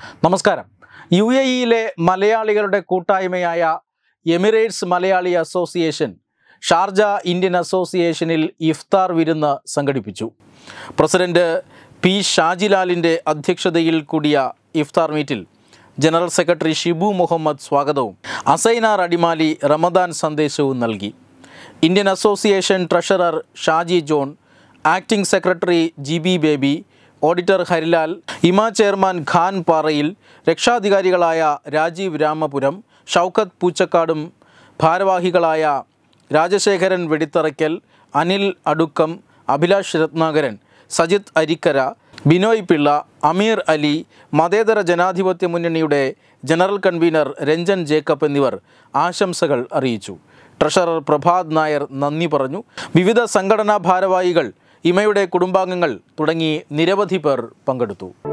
നമസ്കാരം. UAE-യിലെ മലയാളികളുടെ കൂട്ടായ്മയായ Emirates Malayali association Sharjah Indian അസോസിയേഷനിൽ ഇഫ്താർ വിരുന്ന് സംഘടിപ്പിച്ചു. പ്രസിഡന്റ് പി ഷാജിലാലിൻ്റെ അധ്യക്ഷതയിൽ കൂടിയ ഇഫ്താർ മീറ്റിൽ ജനറൽ സെക്രട്ടറി ഷിബു മുഹമ്മദ് സ്വാഗതവും അസൈനാർ അടിമാലി റമദാൻ സന്ദേശവും നൽകി. Indian association treasurer Shaji John, acting secretary GB Baby, auditor Harilal, ഇമാ ചെയർമാൻ ഖാൻ പാറയിൽ, രക്ഷാധികാരികളായ രാജീവ് രാമപുരം, ഷൗക്കത്ത് പൂച്ചക്കാടും ഭാരവാഹികളായ രാജശേഖരൻ വെടിത്തറയ്ക്കൽ, അനിൽ അടുക്കം, അഭിലാഷ് രത്നാകരൻ, സജിത് അരിക്കര, ബിനോയ് പിള്ള, അമീർ അലി, മതേതര ജനാധിപത്യ മുന്നണിയുടെ ജനറൽ കൺവീനർ രഞ്ജൻ ജേക്കബ് എന്നിവർ ആശംസകൾ അറിയിച്ചു. ട്രഷറർ പ്രഭാത് നായർ നന്ദി പറഞ്ഞു. വിവിധ സംഘടനാ ഭാരവാഹികൾ, ഇമയുടെ കുടുംബാംഗങ്ങൾ തുടങ്ങി നിരവധി പേർ പങ്കെടുത്തു.